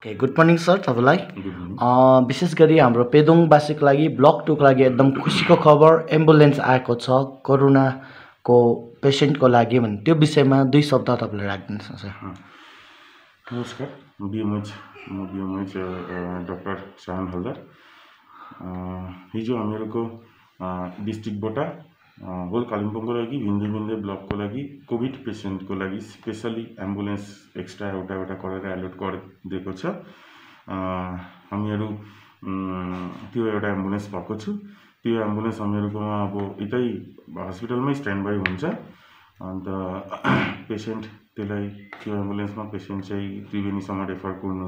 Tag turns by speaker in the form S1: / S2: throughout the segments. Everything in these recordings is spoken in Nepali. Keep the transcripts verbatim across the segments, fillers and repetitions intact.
S1: Okay, good morning sir तपाईलाई
S2: Good morning.
S1: अ विशेष गरी हाम्रो पेदोङवासीको लागि ब्लक टू को लागि एकदम खुसीको खबर एम्बुलेन्स आएको छ कोरोना को पेशेन्टको लागि भने त्यो विषयमा दुई शब्द तपाईले राख्दिनुहोस् सर।
S2: नमस्कार, बीएमएच म बीएमएच डाक्टर शाहन हलदार। हिजो हामीहरूको डिस्ट्रिक्टबाट होल कालिम्पोङको लागि भिन्दै भिन्दै ब्लकको लागि कोभिड पेसेन्टको लागि स्पेसली एम्बुलेन्स एक्स्ट्रा एउटा एउटा गरेर एलोट गरिदिएको छ। हामीहरू त्यो एउटा एम्बुलेन्स भएको छु। त्यो एम्बुलेन्स हामीहरूकोमा अब यतै हस्पिटलमै स्ट्यान्ड बाई हुन्छ। अन्त पेसेन्ट त्यसलाई त्यो एम्बुलेन्समा पेसेन्ट चाहिँ त्रिवेणीसम्म रेफर गर्नु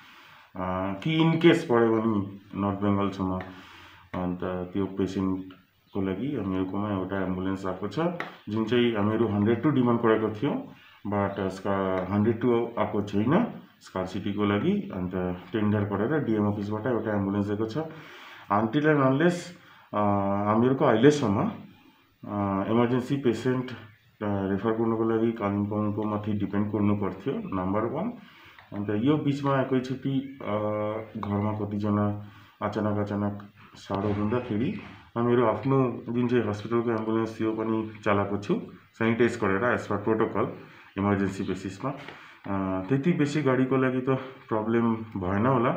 S2: कि इन केस पऱ्यो भने नर्थ बेङ्गलसम्म अन्त त्यो पेसेन्टको लागि हामीहरूकोमा एउटा एम्बुलेन्स आएको छ जुन चाहिँ हामीहरू हन्ड्रेड टू डिमान्ड गरेको थियो बट हन्ड्रेड टू आएको छैन स्कार्सिटीको लागि। अन्त टेन्डर गरेर डिएम अफिसबाट एउटा एम्बुलेन्स दिएको छ। अनटिल एन्ड अनलेस हामीहरूको अहिलेसम्म इमर्जेन्सी पेसेन्ट रेफर गर्नुको लागि कालिम्पोङको माथि डिपेन्ड गर्नु पर्थ्यो नम्बर वान। अन्त यो बिचमा एकैचोटि घरमा कतिजना अचानक अचानक साह्रो हुँदाखेरि हामीहरू आफ्नो जुन चाहिँ हस्पिटलको एम्बुलेन्स थियो पनि चलाएको छु सेनिटाइज गरेर एज पर प्रोटोकल इमर्जेन्सी बेसिसमा। त्यति बेसी गाडीको लागि त प्रब्लम भएन होला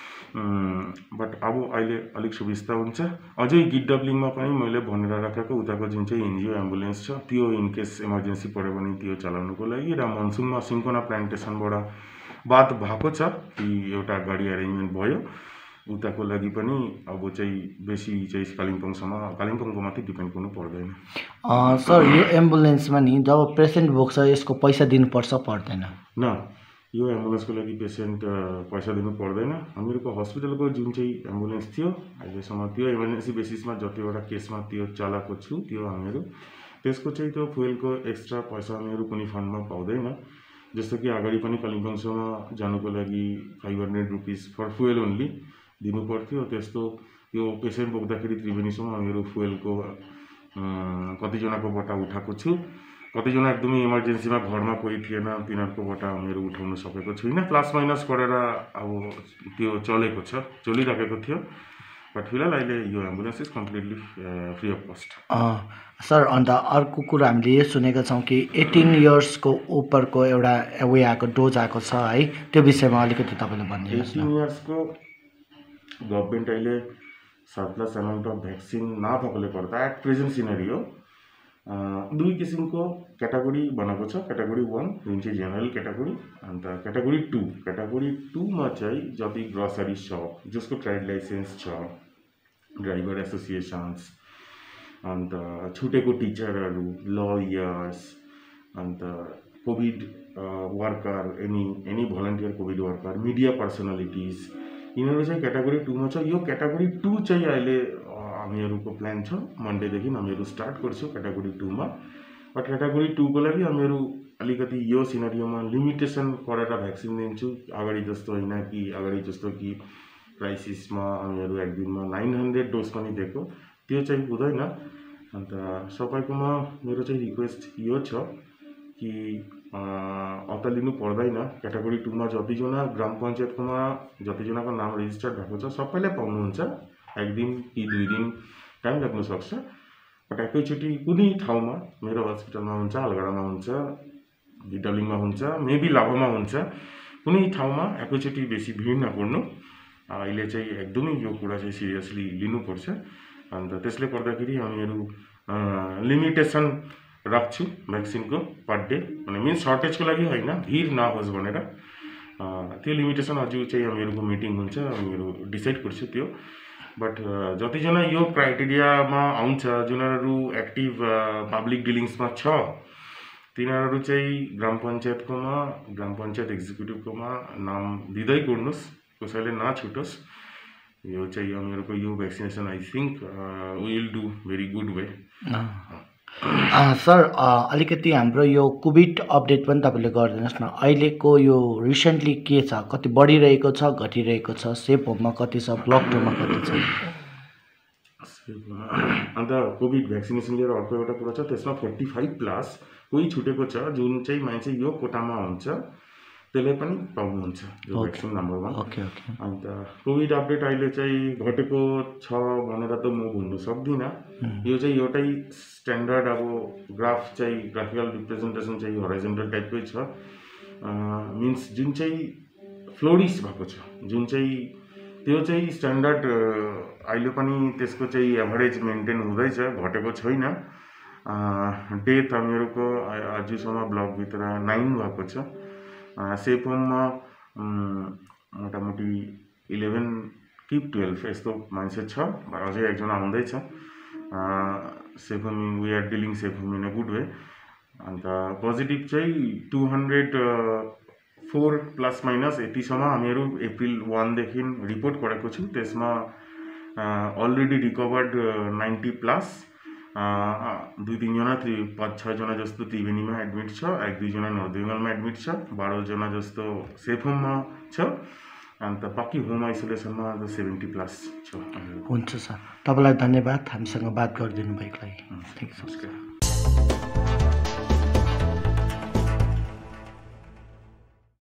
S2: बट अब अहिले अलिक सुविस्ता हुन्छ। अझै गिडडब्लिङमा पनि मैले भनेर राखेको उताको जुन चाहिँ एनजिओ एम्बुलेन्स छ त्यो इनकेस इमर्जेन्सी पऱ्यो भने त्यो चलाउनुको लागि र मनसुनमा सिन्कोना प्लान्टेसनबाट बात भएको छ कि एउटा गाडी एरेन्जमेन्ट भयो उताको लागि पनि। अब चाहिँ बेसी चाहिँ कालिम्पोङसम्म कालिम्पोङको माथि डिपेन्ड गर्नु पर्दैन।
S1: सर यो एम्बुलेन्समा नि जब पेसेन्ट बोक्छ यसको पैसा दिनुपर्छ पर्दैन?
S2: न यो एम्बुलेन्सको लागि पेसेन्ट पैसा दिनु पर्दैन। हामीहरूको हस्पिटलको जुन चाहिँ एम्बुलेन्स थियो अहिलेसम्म त्यो इमर्जेन्सी बेसिसमा जतिवटा केसमा त्यो चलाएको छु त्यो हामीहरू त्यसको चाहिँ त्यो फुएलको एक्स्ट्रा पैसा हामीहरू कुनै फन्डमा पाउँदैन। जस्तो कि अगाडि पनि कालिम्पोङसम्म जानुको लागि five hundred rupees for fuel only दिनु पर्थ्यो। त्यस्तो यो पेसेन्ट बोक्दाखेरि त्रिवेणीसम्म हामीहरू फुएलको कतिजनाकोबाट उठाएको छु। कतिजना एकदमै इमर्जेन्सीमा घरमा कोही थिएन तिनीहरूकोबाट हामीहरू उठाउन सकेको छुइनँ। प्लस माइनस गरेर अब त्यो चलेको छ चलिराखेको थियो बट फिलहाल अहिले यो ambulance is completely free of cost.
S1: Sir अन्त अर्को कुरा हामीले यो सुनेका छौँ कि एटिन इयर्सको उपरको एउटा उयो आएको डोज आएको छ है त्यो विषयमा अलिकति तपाईँले भनिदिनुहोस् न।
S2: एटिन इयर्सको गभर्मेन्ट अहिले सरप्लस एमाउन्ट अफ भ्याक्सिन नभएकोले गर्दा एट प्रेजेन्ट सिनेरियो दुई किसिमको क्याटेगोरी बनाएको छ। क्याटेगोरी वान जुन चाहिँ जेनरल क्याटेगोरी अन्त क्याटेगोरी टू क्याटेगोरी टूमा चाहिँ जति ग्रोसरी सप जसको ट्रेड लाइसेन्स छ ड्राइभर एसोसिएसन्स अन्त छुटेको टिचरहरू लयर्स अन्त covid worker any any volunteer covid worker media personalities यिनीहरू चाहिँ क्याटेगोरी टूमा छ। यो क्याटेगोरी टू चाहिँ अहिले हामीहरूको प्लान छ मन्डेदेखि हामीहरू स्टार्ट गर्छौँ क्याटेगोरी टूमा। बट क्याटेगोरी टूको लागि हामीहरू अलिकति यो सिनेरियोमा लिमिटेसन गरेर भ्याक्सिन दिन्छु। अगाडि जस्तो होइन कि अगाडि जस्तो कि क्राइसिसमा हामीहरू एक दिनमा नाइन हन्ड्रेड डोज पनि दिएको त्यो चाहिँ हुँदैन। अन्त सबैकोमा मेरो चाहिँ रिक्वेस्ट यो छ कि अत्तालिनु पर्दैन। क्याटेगोरी टूमा जतिजना ग्राम पञ्चायतकोमा जतिजनाको नाम रेजिस्टर्ड भएको छ सबैले पाउनुहुन्छ। एक दिन कि दुई दिन टाइम लाग्न सक्छ बट एकैचोटि कुनै ठाउँमा मेरो हस्पिटलमा हुन्छ अलगढामा हुन्छ गिडडब्लिङमा हुन्छ मेबी लाभामा हुन्छ कुनै ठाउँमा एकैचोटि बेसी भिड नपर्नु। अहिले चाहिँ एकदमै यो कुरा चाहिँ सिरियसली लिनुपर्छ। अन्त त्यसले गर्दाखेरि हामीहरू लिमिटेसन राख्छु भ्याक्सिनको पर डे भने मिन्स सर्टेजको लागि होइन भिड नहोस् भनेर त्यो लिमिटेसन अझै चाहिँ हामीहरूको मिटिङ हुन्छ हामीहरू डिसाइड गर्छु त्यो। बट जतिजना यो क्राइटेरियामा आउँछ जुनीहरू एक्टिभ पब्लिक डिलिङ्समा छ तिनीहरू चाहिँ ग्राम पञ्चायतकोमा ग्राम पञ्चायत एक्जिक्युटिभकोमा नाम दिँदै गर्नुहोस् कसैले नछुटोस्। यो चाहिँ हामीहरूको यो vaccination I think will do very good way.
S1: Sir अलिकति हाम्रो यो कोभिड अपडेट पनि तपाईँले गरिदिनुहोस् न। अहिलेको यो रिसेन्टली के छ कति बढिरहेको छ घटिरहेको छ सेप होममा कति छ ब्लक टूमा कति छ?
S2: अन्त कोभिड भ्याक्सिनेसन लिएर अर्को एउटा कुरा छ त्यसमा फोर्टी फाइभ प्लस कोही छुटेको छ जुन चाहिँ मान्छे यो कोटामा हुन्छ त्यसले पनि पाउनुहुन्छ यो vaccine number one.
S1: Okay okay
S2: अन्त कोभिड अपडेट अहिले चाहिँ घटेको छ भनेर त म भन्न सक्दिनँ। यो चाहिँ एउटै स्ट्यान्डर्ड अब ग्राफ चाहिँ ग्राफिकल रिप्रेजेन्टेसन चाहिँ हराइजन्टल टाइपकै छ। मिन्स जुन चाहिँ फ्लोरिस भएको छ जुन चाहिँ त्यो चाहिँ स्ट्यान्डर्ड अहिले पनि त्यसको चाहिँ एभरेज मेन्टेन हुँदैछ, घटेको छैन। डेथ हामीहरूको आजसम्म ब्लकभित्र नाइन भएको छ। सेफ होममा मोटामोटी इलेभेन कि टुवेल्भ यस्तो मान्छे छ, अझै एकजना आउँदैछ। Safe home we are dealing safe home in a good way. अन्त पोजिटिभ चाहिँ two hundred four plus minus यतिसम्म हामीहरू अप्रिल वानदेखि रिपोर्ट गरेको छौँ। त्यसमा अलरेडी रिकभर्ड नाइन्टी प्लस, दुई तिनजना पाँच छजना जस्तो त्रिवेणीमा एडमिट छ, एक दुईजना नर्थ एडमिट छ, बाह्रजना जस्तो सेफ होममा छ। अन्त बाँकी होम आइसोलेसनमा त सेभेन्टी प्लस छ।
S1: हुन्छ सर, तपाईँलाई धन्यवाद हामीसँग बात गरिदिनु भएकोलाई। Thank you.
S2: नमस्कार।